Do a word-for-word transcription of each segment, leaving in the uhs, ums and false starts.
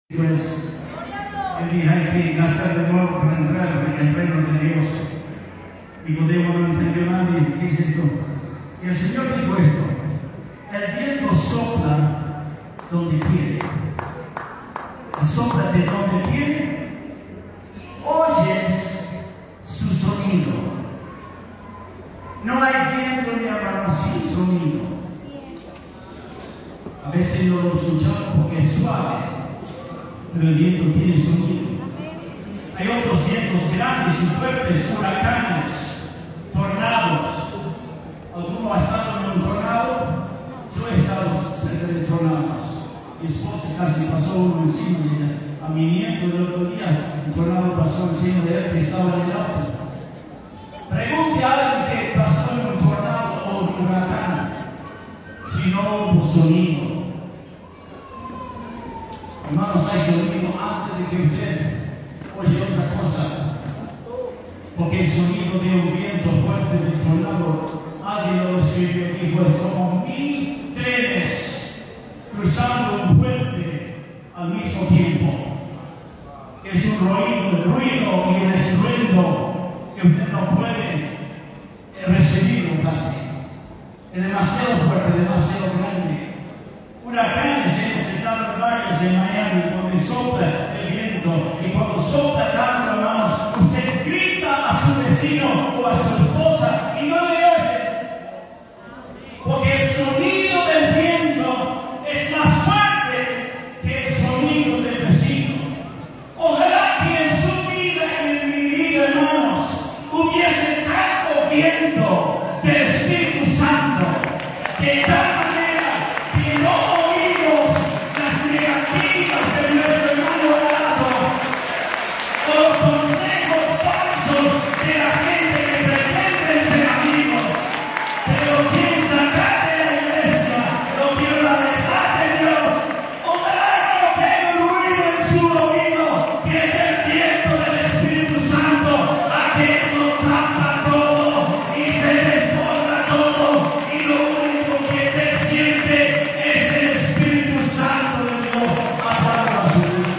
Pues él dijo, hay que nacer de nuevo para entrar en el reino de Dios. Y Nicodemo no entendió nadie. ¿Qué es esto? Y el Señor dijo esto: el viento sopla donde quiere, sopla de donde quiere, y oyes su sonido. No hay viento, mi hermano, sin sonido. A veces no lo escuchamos porque es suave, pero el viento tiene sonido. Hay otros vientos grandes y fuertes, huracanes, tornados. ¿Alguno ha estado en un tornado? Yo he estado cerca de tornados. Mi esposa casi pasó uno encima de ella. A mi nieto el otro día, un tornado pasó encima de él que estaba en el auto. Pregunte a alguien que pasó en un tornado o un huracán si no hubo sonido. Hermanos, hay sonido antes de que usted oye otra cosa. Porque el sonido de un viento fuerte del tornado, alguien lo escribió y dijo, es como mil trenes cruzando un puente al mismo tiempo. Es un ruido, el ruido y el estruendo que usted no puede recibirlo casi. Es demasiado fuerte, demasiado grande. Huracanes, hemos estado en varios en Miami, donde sopla el viento, y cuando sopla tanto, hermanos, usted grita a su vecino o a su esposa y no le oye, porque el sonido del viento es más fuerte que el sonido del vecino. Ojalá que en su vida y en mi vida, hermanos, hubiese tanto viento del Espíritu Santo, de tal manera que no los consejos falsos de la gente que pretenden ser amigos, pero quieren sacar de la iglesia, lo quieren alejar de Dios. Ojalá que no tenga ruido en su oído, que es el viento del Espíritu Santo, a que eso tapa todo y se desborda todo, y lo único que te siente es el Espíritu Santo de Dios hablando a su vida.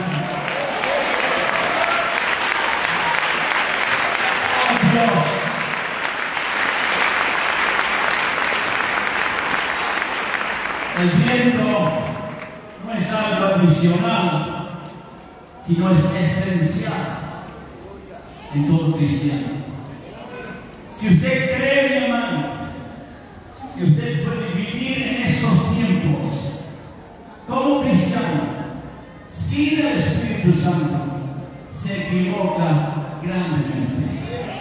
El viento no es algo adicional, sino es esencial en todo cristiano. Si usted cree, mi hermano, que usted puede vivir en esos tiempos como cristiano sin el Espíritu Santo, se equivoca grandemente.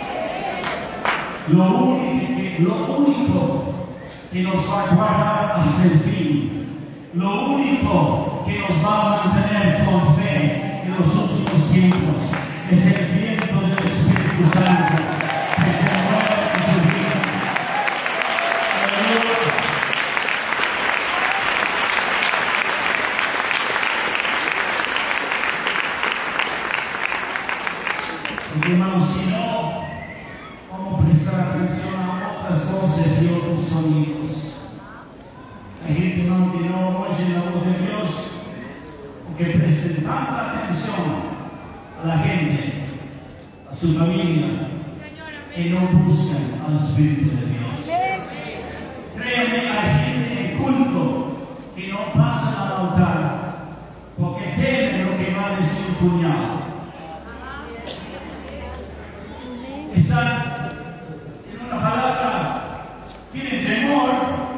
Lo único que, lo único que nos va a guardar hasta el fin, lo único que nos va a mantener con fe en los últimos tiempos, es el viento del Espíritu Santo que se mueve en su vida. Porque, hermanos, si no, vamos a prestar atención a otras voces y otros sonidos. Hay gente, hermano, que no oye la voz de Dios, porque presten tanta atención a la gente, a su familia, que no buscan al Espíritu de Dios. Créanme, hay gente en culto que no pasan al altar porque temen lo que va a decir un cuñado. Están en una palabra, tienen temor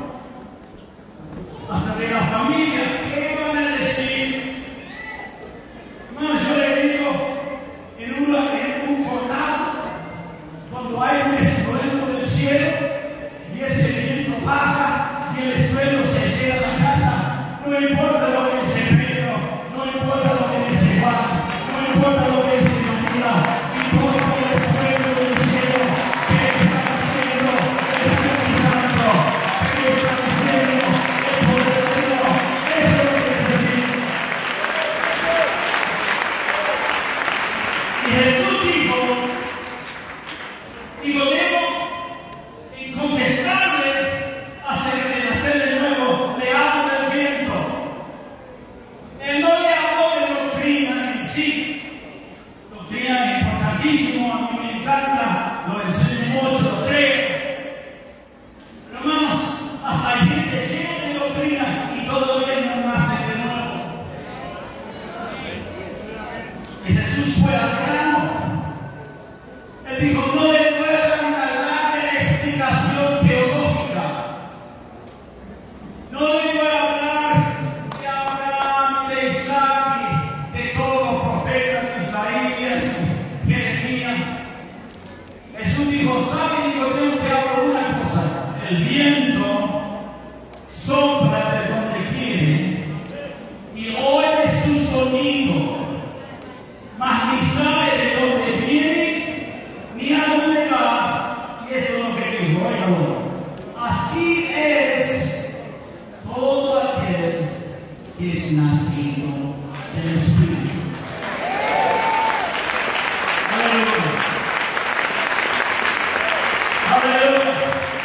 hasta de la familia. ¿Qué van a decir? Hermano, yo le digo, en, una, en un tornado, cuando hay un estruendo del cielo y ese viento baja y el estruendo se llega a la casa, no importa lo que dice Pedro, no importa lo que dice Juan, no importa Jesús fue al grano. Él dijo, no le voy a dar una larga explicación teológica. No le voy a hablar de Abraham, de Isaac, de todos los profetas, de Isaías, Jeremías. Jesús dijo, ¿saben? Yo tengo que hablar una cosa. El viento sopla de donde quiere y oye su sonido, mas ni sabe de dónde viene ni a dónde va. Y esto es lo que dijo, oígalo. Así es todo aquel que es nacido del Espíritu. Aleluya. Aleluya.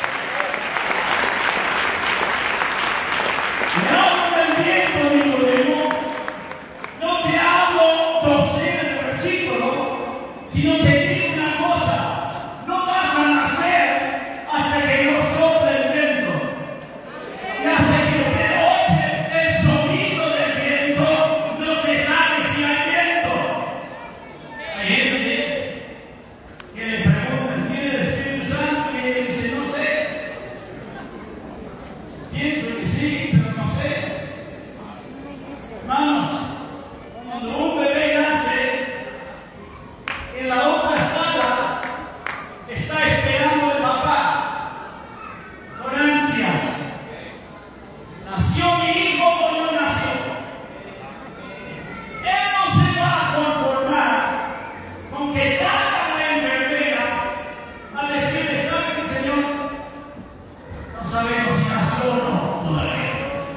Me hablo del viento, Nicodemo. No te hablo docenas de versículos, sino te digo una cosa: no vas a nacer hasta que no sople el viento. Y hasta que usted oye el sonido del viento, no se sabe si hay viento. Hay gente que le preguntan, ¿tiene el Espíritu Santo? Y él dice, no sé. Pienso que sí, pero no sé. Hermanos, cuando un bebé nace, en la otra sala está esperando el papá con ansias. ¿Nació mi hijo o no nació? Él no se va a conformar con que salga la enfermera a decirle, ¿sabe qué, Señor? No sabemos si nació o no todavía.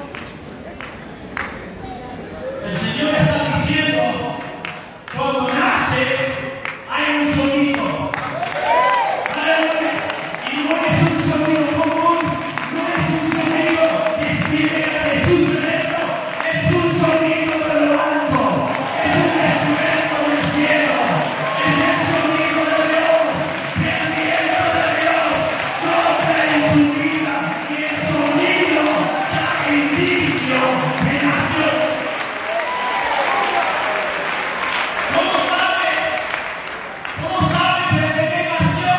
El Señor está diciendo, cuando nace hay un sonido. Aleluya. Y no es un sonido común, no es un sonido que viene de su cerebro, es un sonido de lo alto, es un instrumento del cielo, es el sonido de Dios, que el viento de Dios sopla en su vida y el sonido da indicio de nación. ¿Cómo sabe? ¿Cómo sabe que el bebé nació?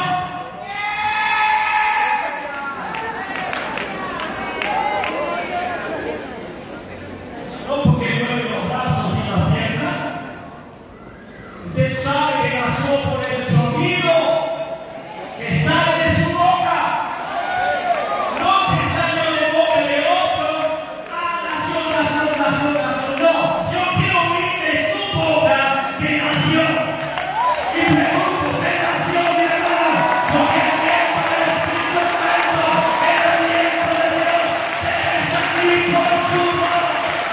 No porque mueve los brazos y las piernas. Usted sabe que nació por el sonido que sale de su boca. No que salió de boca de otro. Ah, nació, nació, nació, nació. No, yo quiero oír de su boca que nació. Y pregunto, ¿usted nació, mi hermano? Porque el viento del Espíritu Santo, el viento de Dios, está aquí por su voz.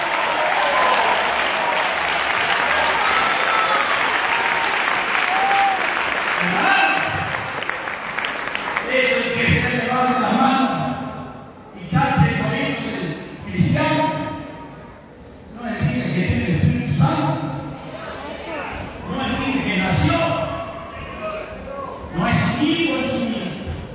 Hermano, eso es que usted levante la mano y cante el corito del cristiano. No entiende que tiene el Espíritu Santo. No entiende que nació. No es hijo en su vida.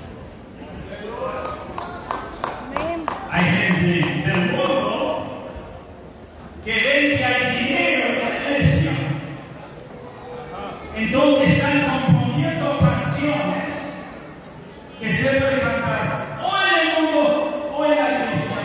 Hay gente del mundo que ven que hay dinero en la iglesia. Entonces están componiendo canciones que se pueden cantar o en el mundo o en la iglesia.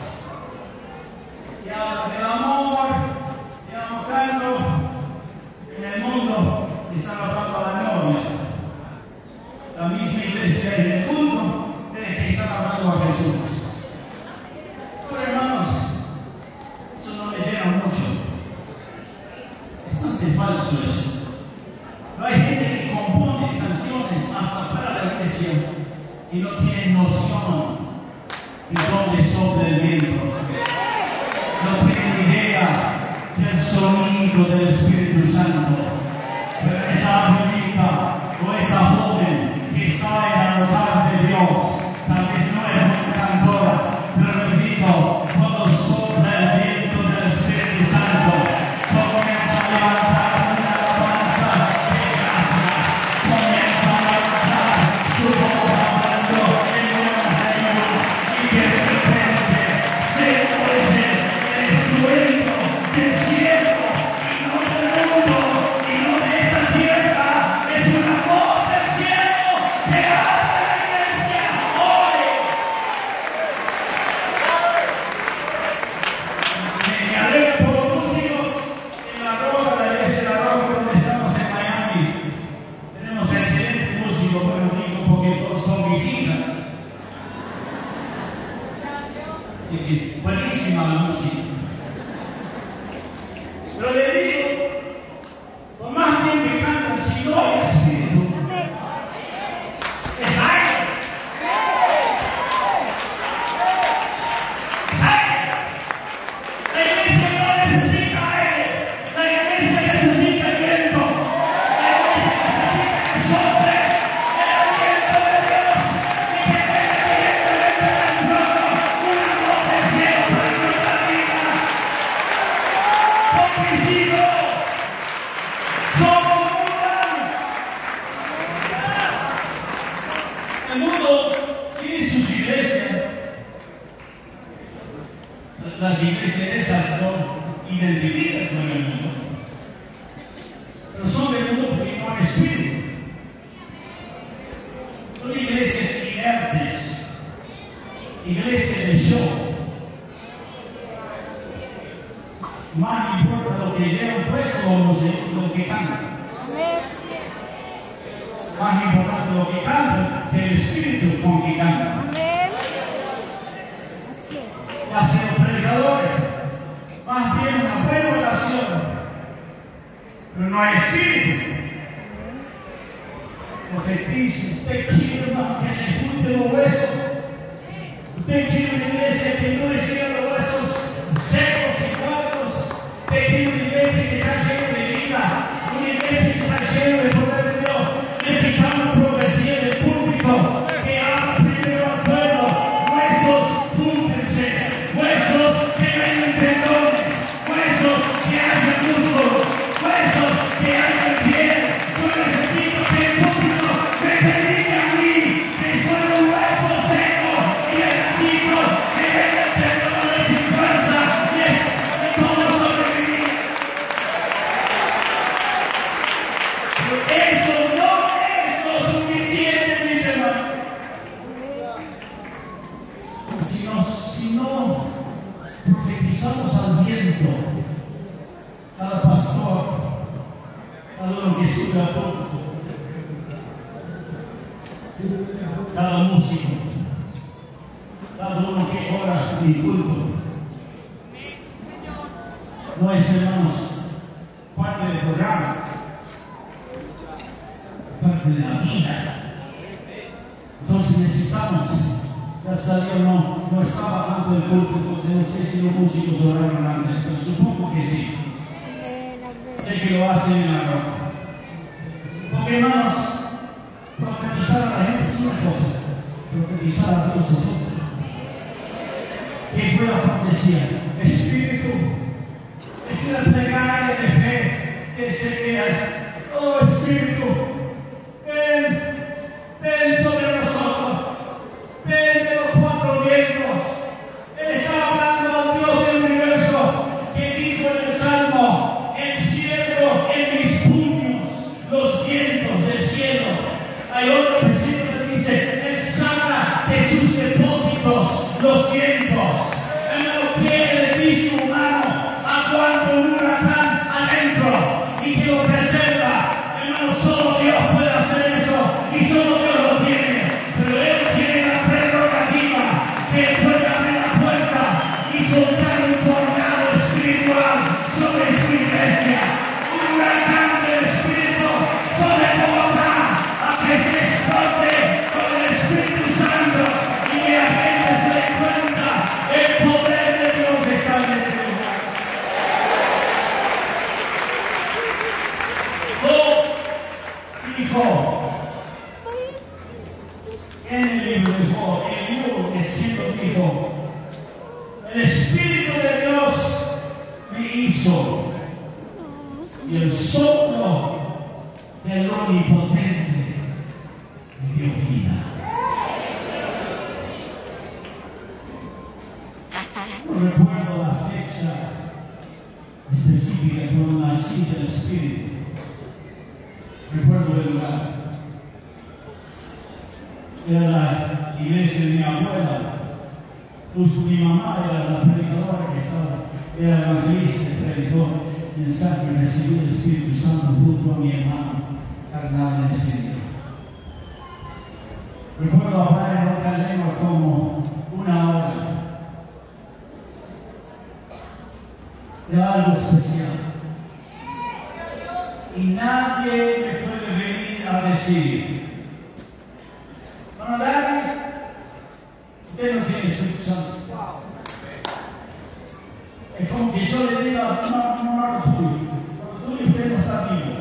Y hablan del amor, y hablan tanto. En el mundo están hablando a la novia. La misma iglesia en el mundo de que están hablando a Jesús. Pero hermanos, eso no me llena mucho. Es bastante falso eso. No hay gente que compone canciones hasta para la iglesia y no tiene noción de dónde sopla el viento. No tiene idea del sonido del Espíritu Santo. Pero esa abuelita o esa joven que está en el altar de Dios, tal vez no es muy cantora, pero repito, cuando sopla el viento del Espíritu Santo, comienza a levantar una alabanza de gracia, comienza a levantar su voz hablando en buena señal, y que de repente se oye el estruendo del cielo y no del mundo y no de bendecidos. Somos mundanos. El mundo tiene sus iglesias. Las iglesias esas son identificadas con el mundo. Pero son del mundo porque no hay espíritu. Son iglesias inertes. Iglesias de show. Más importa lo que llevan puesto o lo que cantan. Más importante lo que cantan que el espíritu con que cantan. Ya sean predicadores, más bien una buena oración, pero no hay espíritu. Profetiza, usted quiere, hermano, que se junten los huesos. Usted quiere una iglesia que no decía los huesos secos y cuadros. Usted quiere una iglesia que está llena de vida, una iglesia que está llena de poder de Dios. Necesitamos profecía del público que habla primero al pueblo. Huesos, júntense. Huesos que hayan tendones. Huesos que hayan músculos. Huesos que hayan piel. Yo necesito que el público me predique a mí que soy un hueso seco y necesito que hayan tendones y fuerza y todo sobrevivir. Eso no es lo suficiente, mis hermanos. Si no, si no profetizamos al viento, cada pastor, cada uno que sube a poco, cada músico, cada uno que ora en culto, no es, hermanos, parte del programa, parte de la vida. Entonces necesitamos, ya sabía, no, no estaba hablando del culto, entonces no sé si los músicos oraron antes, pero supongo que sí. Sé que lo hacen en la ropa. Porque, hermanos, profetizar a la gente es una cosa, profetizar a Dios es otra. ¿Qué fue la profecía? Espíritu, es una plegaria de fe que se queda. Oh Espíritu, ven, ven sobre nosotros, ven de los cuatro vientos. Él está hablando al Dios del universo que dijo en el Salmo: encierro en mis puños los vientos del cielo. Hay otro versículo que dice: Él saca de sus depósitos los vientos. Él no quiere de ti su humano, aguanta un huracán adentro y que lo preserva. Hermano, solo Dios puede hacer eso y solo Dios lo tiene. Pero Él tiene la prerrogativa que puede abrir la puerta y soltar un tornado espiritual sobre su iglesia. Un huracán del Espíritu sobre Bogotá, a que se explote con el Espíritu Santo y que la gente se dé cuenta el poder de Dios está en este lugar. Job dijo en el libro de Job, el libro escrito dijo: el Espíritu de Dios me hizo y el soplo del Omnipotente me dio vida. No recuerdo la fecha específica cuando nací del Espíritu. Recuerdo el lugar. Era la iglesia de mi abuela. Justo mi mamá era la predicadora que estaba, era la evangelista que predicó el mensaje y recibió el Espíritu Santo junto a mi hermano carnal en ese día. Recuerdo hablar en otra lengua como una hora. Era algo especial. Y nadie me puede venir a decir: ¿van a darle? Usted no tiene Espíritu Santo. Es como que yo le diga: no, no, no, tuyo. Cuando tuyo usted no está vivo.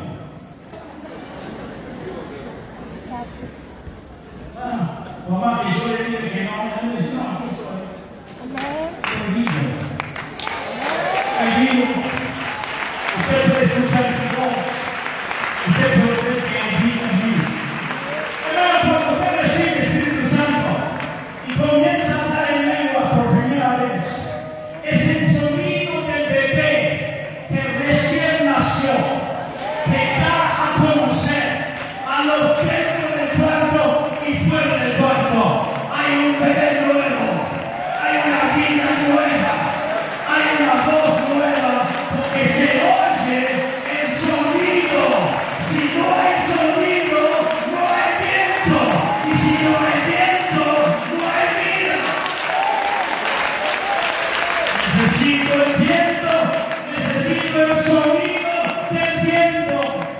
Exacto. Ah, mamá, que yo le diga que no, no le dice: no, aquí estoy. Amén. Estoy vivo. Estoy vivo. Usted puede escuchar mi voz. Usted puede ver que vive en mí. Hermano, cuando usted recibe el Espíritu Santo y comienza a hablar en lengua por primera vez, es el sonido del bebé que recién nació, que da a conocer a los dentro del cuarto y fuera del cuarto. Hay un bebé nuevo, hay una vida nueva, hay una voz nueva, porque se oye el sonido. Si no hay sonido, no hay viento, y si no hay viento, no hay vida. Necesito el viento, necesito el sonido del viento.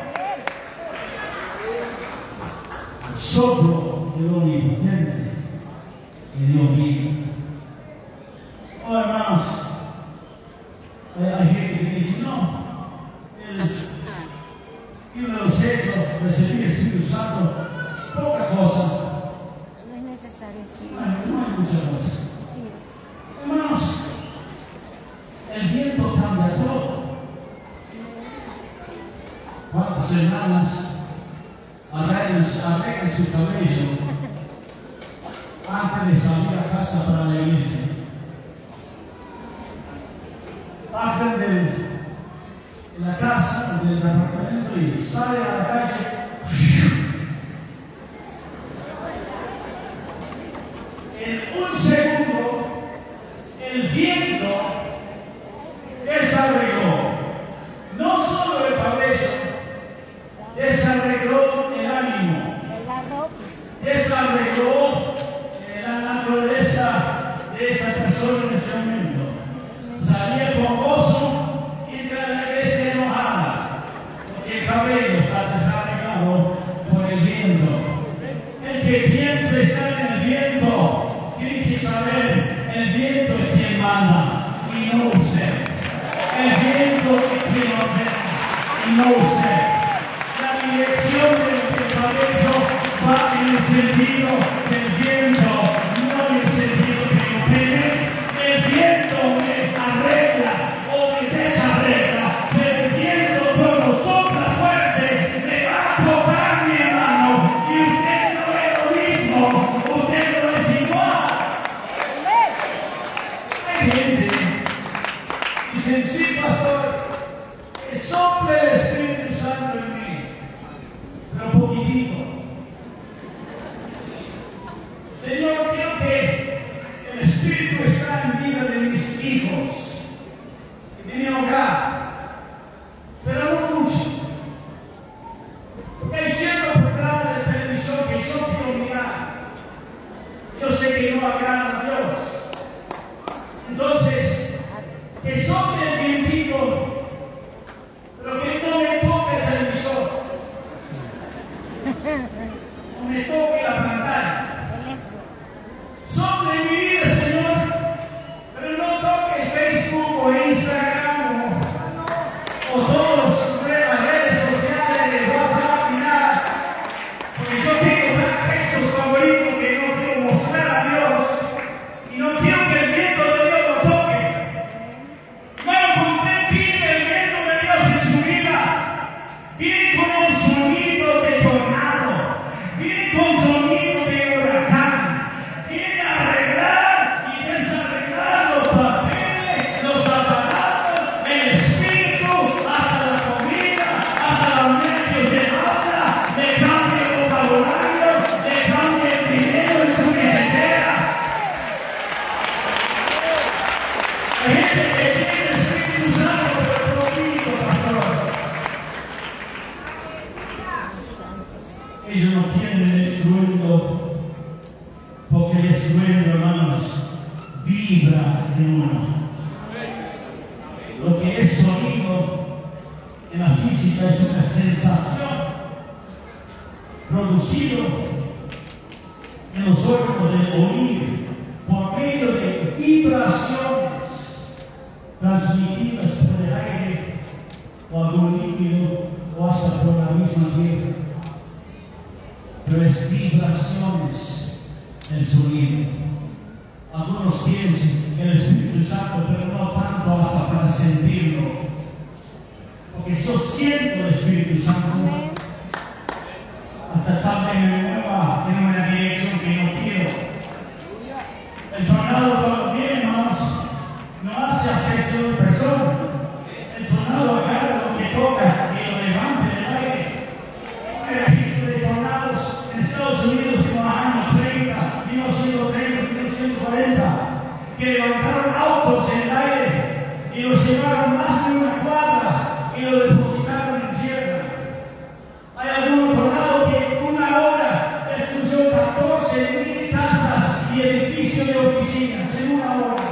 El soplo del Omnipotente que dio vida. Oh, hermanos, hay, hay gente que dice, no, el, y uno de los hechos, recibir el Espíritu Santo, poca cosa. No es necesario, sí. No, no hay muchas cosas. Sí es. Hermanos, el viento cambia todo. ¿Cuántas hermanas arreglan, arreglan su cabello antes de salir a casa para la iglesia? Bajan de la casa, del apartamento y salen a la calle. En un segundo, el viento desarregló no solo el cabello, desarregló el ánimo, desarregló la naturaleza de esa persona en ese momento. Salía con gozo y entra a la iglesia enojada, porque el cabello está desarreglado por el viento. El que piensa estar en el viento, tiene que saber, el viento es quien manda y no usted. El viento es quien ordena y no usted. La dirección del cabello va en el sentido del viento, no en el sentido que oprime. El viento me arregla o me desarregla, pero el viento cuando sopla fuerte me va a tocar, mi hermano, y usted no es lo mismo, usted no es igual. Hay gente que dice, sí, pastor, que sople el Espíritu Santo en mí, pero poquitito. Señor, quiero que el Espíritu está en vida de mis hijos y de mi hogar, pero no mucho. Porque hay cierto programa de televisión que yo quiero mirar. Yo sé que no agrada a Dios. Entonces, que sople el vientito, pero que no me toque el televisor. No me toque la pantalla. Sobre mi vida, Señor, pero no toque Facebook o Instagram o, o todas las redes sociales de WhatsApp ni nada, porque yo tengo textos favoritos que no quiero mostrar a Dios y no quiero que el viento de Dios lo toque. Bueno, cuando usted pide el viento de Dios en su vida, viene con un sonido de tornado, viene con sonido de huracán. Viene a arreglar y desarreglar los papeles, los aparatos, el espíritu, hasta la comida, hasta los medios de habla, le cambia el vocabulario, le cambia el dinero en su billetera. Hay gente que tiene el Espíritu Santo, pero poquito, pastor. Ellos no tienen el estruendo. Porque el estruendo, hermanos, vibra de uno. Lo que es sonido en la física es una sensación producida en los órganos del oído por medio de vibraciones transmitidas por el aire o algún líquido o hasta por la misma tierra. Pero es vibraciones el sonido. Algunos piensan que el Espíritu Santo, pero no tanto hasta para sentirlo. porque yo siento el Espíritu Santo. Amén. Hasta tal vez me mueva en una dirección que no quiero. El tornado cuando viene, hermanos, no hace ascenso de personas. El tornado agarra lo que toca y lo levanta en el aire. Hay registro de tornados en Estados Unidos en los años treinta, mil novecientos treinta, mil novecientos cuarenta, que levantaron autos en el aire y los llevaron más de una cuadra y los depositaron en tierra. Hay algunos tornados que en una hora destruyó catorce mil casas y edificios de oficinas en una hora.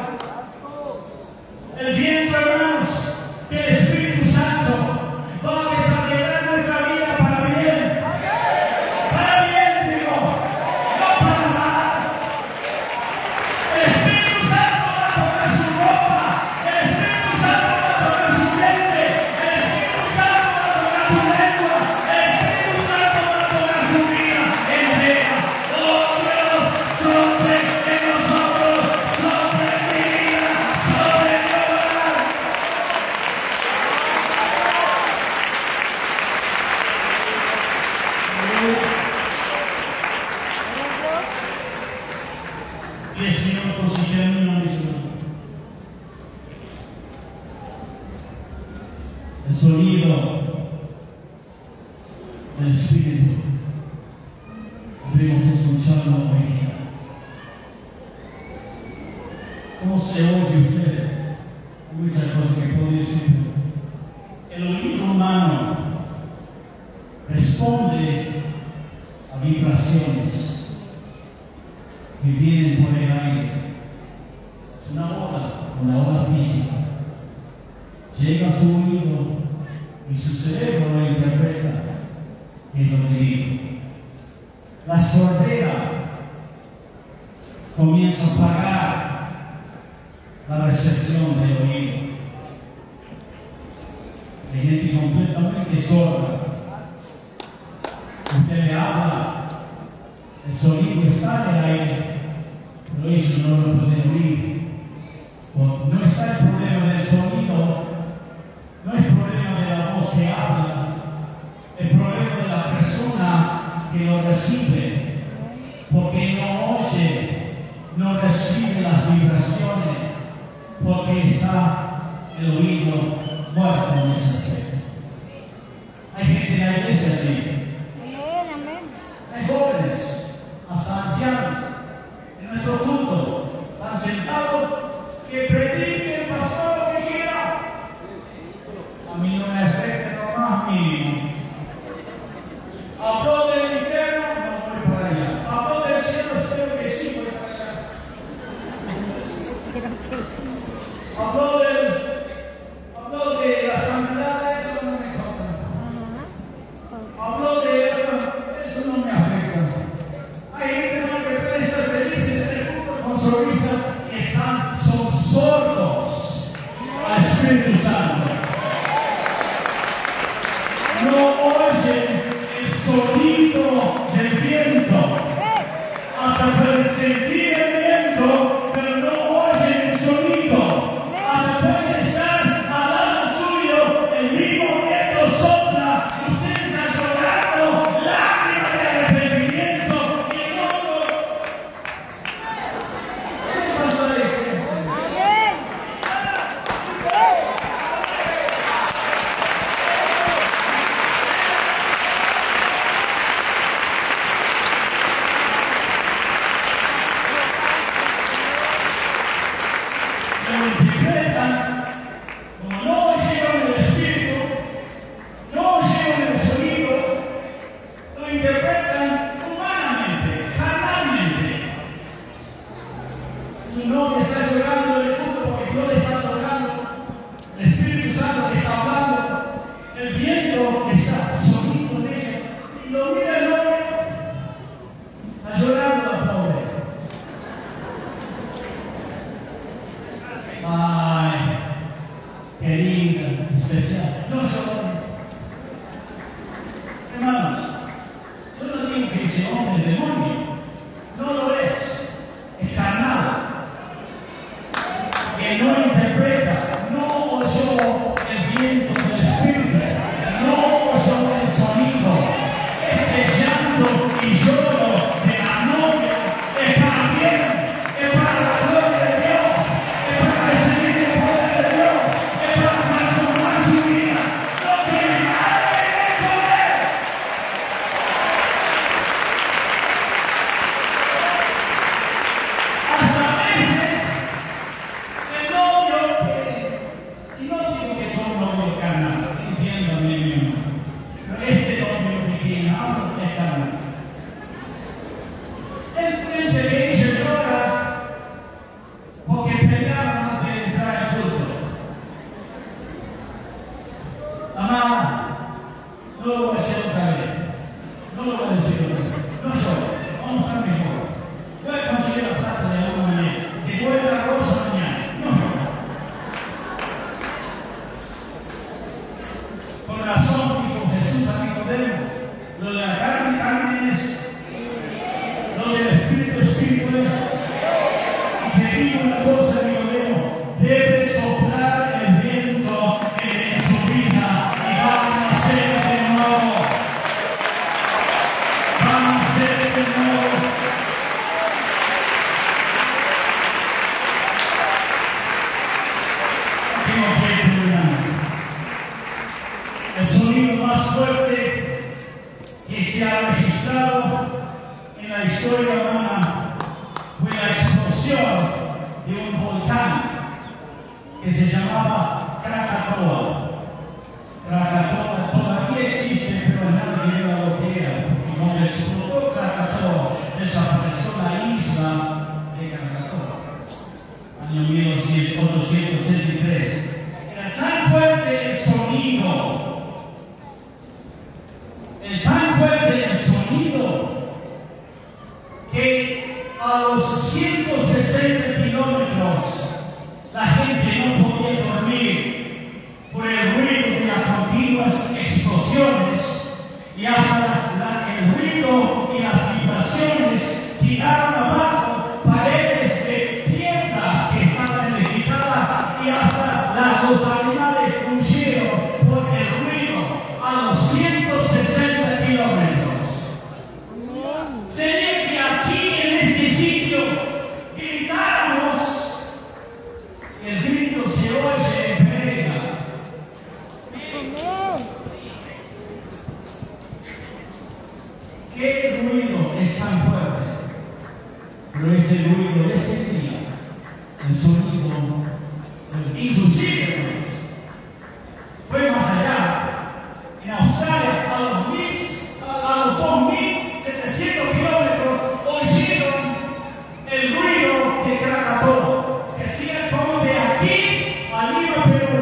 El viento, hermanos, del Espíritu Santo va a desafiar nuestra vida para bien. Para bien, digo, no para mal. El Espíritu Santo va a tocar su ropa. El Espíritu Santo va a tocar su mente. El Espíritu Santo va a tocar tu lengua. El Espíritu Santo va a tocar su vida entera. Oh Dios, sobre en nosotros, sobre mi vida, sobre mi hogar. Diez minutos y termino mi sermón. El sonido del Espíritu debemos escucharlo hoy día. ¿Cómo se oye usted? Hay muchas cosas que puedo decir. El oído humano responde a vibraciones que vienen por el aire. Es una ola, una ola física. Llega a su oído y su cerebro lo interpreta y lo dirige. La sordera comienza a apagar la recepción del oído. Hay gente completamente sorda. Usted le habla, el sonido está en el aire, pero ellos no lo pueden oír. Porque no está el problema del sonido, no es el problema de la voz que habla, el problema de la persona que lo recibe, porque no oye, no recibe las vibraciones, porque está el oído muerto en ese aspecto. Hay gente en la iglesia así. Amén, amén. Hay jóvenes, hasta ancianos, en nuestro culto, están sentados, que predique el pastor lo que quiera. A mí no me afecta lo más mínimo. Habló del infierno, no voy para allá. Habló del cielo, espero que sí voy para allá. Creo que sí. Habló del, habló de la sanidad, eso no me toca. Ajá. Habló de eso, no me afecta. Hay gente ¿no? que puede estar felices en el culto con sonrisa y están, son sordos al Espíritu Santo. No oyen el sonido del viento. Hasta pueden sentir el viento, pero no oyen el sonido. Hasta pueden estar al lado suyo, el mismo viento sopla y usted está llorando lágrimas de arrepentimiento y no lo... ¿Qué pasa ahí? Amén. Lo interpretan como no oyeron el Espíritu, no oyeron el sonido, lo interpretan humanamente, carnalmente. Su novia está llorando en el culto porque no le está tocando, el Espíritu Santo que está hablando, el viento que está sonido de ella, y lo mira el novio, está llorando la pobre. Ay, querida, especial. No son. Hermanos, yo no digo que ese hombre es demonio. No lo es. Es carnal. Que no interpreta, no oyó el viento del Espíritu. Lo de la carne, carne es. Lo del espíritu, espíritu es. Y te digo una cosa, Nicodemo, debe soplar el viento en su vida y va a nacer de nuevo. Va a nacer de nuevo. El sonido más fuerte que se ha registrado en la historia humana fue la explosión de un volcán que se llamaba Krakatoa. Krakatoa todavía existe, pero nadie era lo que era, porque cuando explotó Krakatoa desapareció la isla de Krakatoa, año mil ochocientos ochenta y tres. Era tan fuerte el sonido. Es tan fuerte el sonido que a los ciento sesenta kilómetros la gente no podía dormir por el ruido de las continuas explosiones y hasta la, la, el ruido y las vibraciones tiraron abajo paredes de piedras que estaban edificadas y hasta la, los animales huyeron por el ruido a los ciento sesenta kilómetros. Sería que aquí en este sitio gritáramos, el grito se oye en Pereira. ¿Qué ruido es tan fuerte? Pero ese ruido de ese día, el sonido, inclusive, fue más allá. En Australia, a los, a los dos mil setecientos kilómetros, oyeron el ruido de Krakatoa, que hacía como de aquí a Lima, Perú.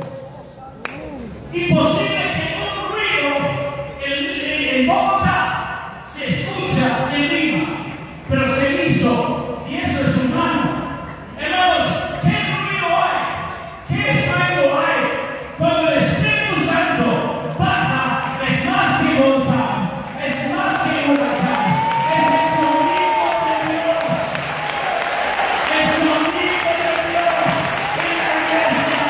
Imposible que un ruido en, en Bogotá se escucha en Lima, pero se hizo, y eso es humano. Hermanos, ¿qué ruido hay? ¿Qué estruendo hay? Cuando el Espíritu Santo baja, es más que volcán, es más que huracán, es el sonido de Dios, el sonido de Dios en la iglesia.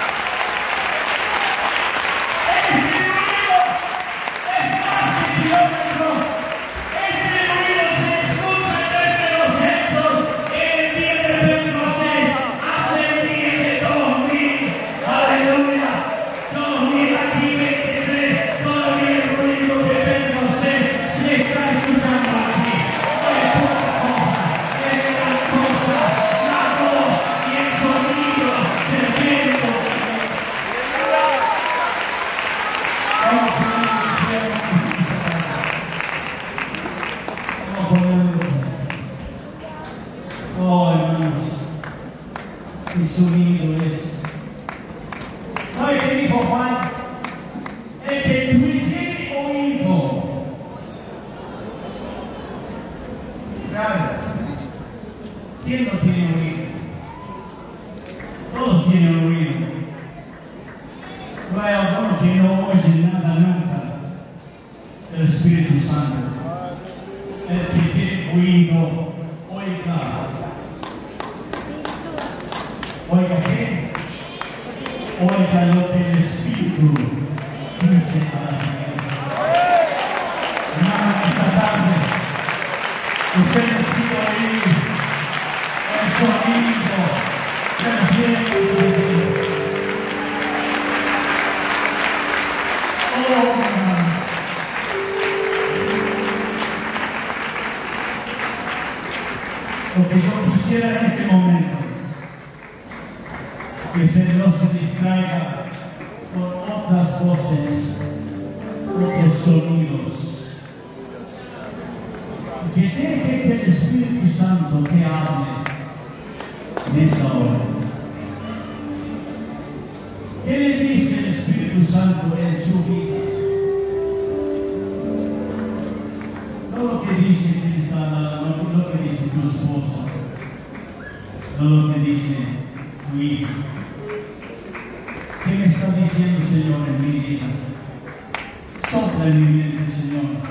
Este ruido es más que kilómetros, este ruido se escucha desde los hechos en el día de Pentecostés hasta el día de dos mil. Aleluya. dos mil aquí veintitrés, todavía el ruido de Pentecostés se está escuchando aquí. No es poca cosa, es gran cosa, la voz y el sonido del viento. Vamos a ponerlo. Vamos a ponerlo. Oh, hermanos, qué sonido es. ¿Sabe qué dijo Juan? El que tiene oído. Claro. ¿Quién no tiene oído? Todos tienen oído. No hay alguno que no oye nada nunca. El Espíritu Santo. El que tiene oído, oiga. Oiga, ¿qué? Oiga lo que el Espíritu dice a la iglesia. Hermano, esta tarde, usted necesita oír el sonido del viento de Dios. Oh, hermano. Lo que yo quisiera en este momento, que usted no se distraiga por otras voces, otros sonidos. Que deje que el Espíritu Santo te hable en esta hora. ¿Qué le dice el Espíritu Santo en su vida? No lo que dice que está al lado, no lo que dice tu esposa, no lo que dice tu hijo. ¿Qué me está diciendo, Señor, en mi vida? Sopla en mi mente, Señor.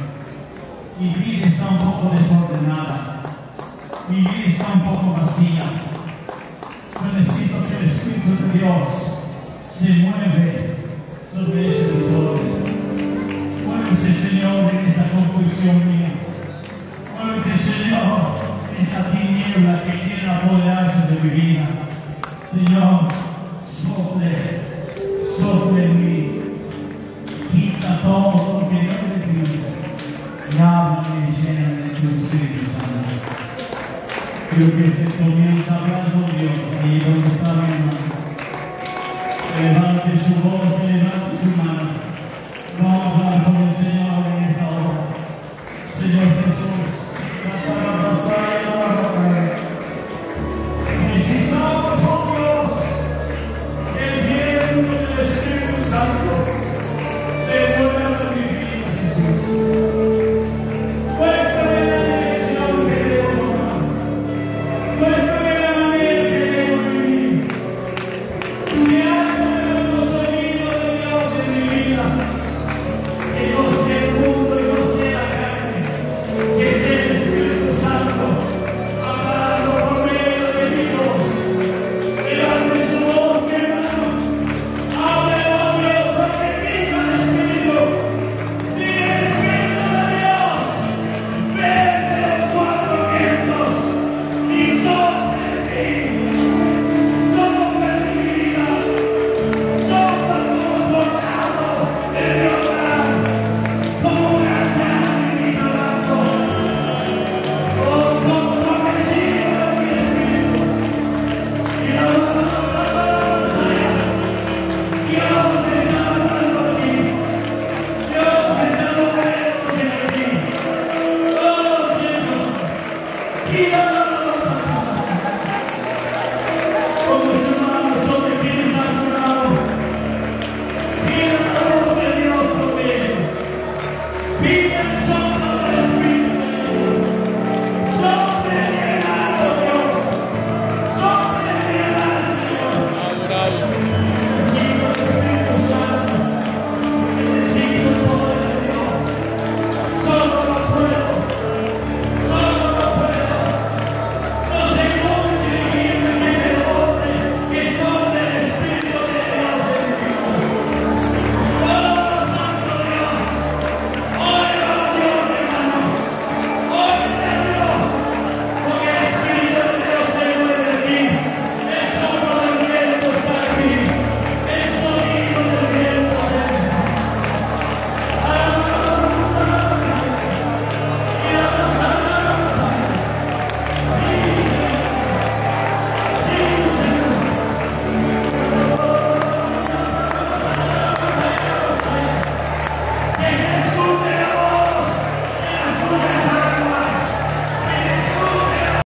un poco vacía. Yo necesito que el Espíritu de Dios se mueve sobre ese desorden. Muévese, Señor, en esta confusión mía. Muévete, Señor, en esta tiniebla que quiere apoderarse de mi vida. Señor, sople, sople en mí. Quita todo lo que no le pide. Y háblame y lléname de tu Espíritu Santo. Creo que te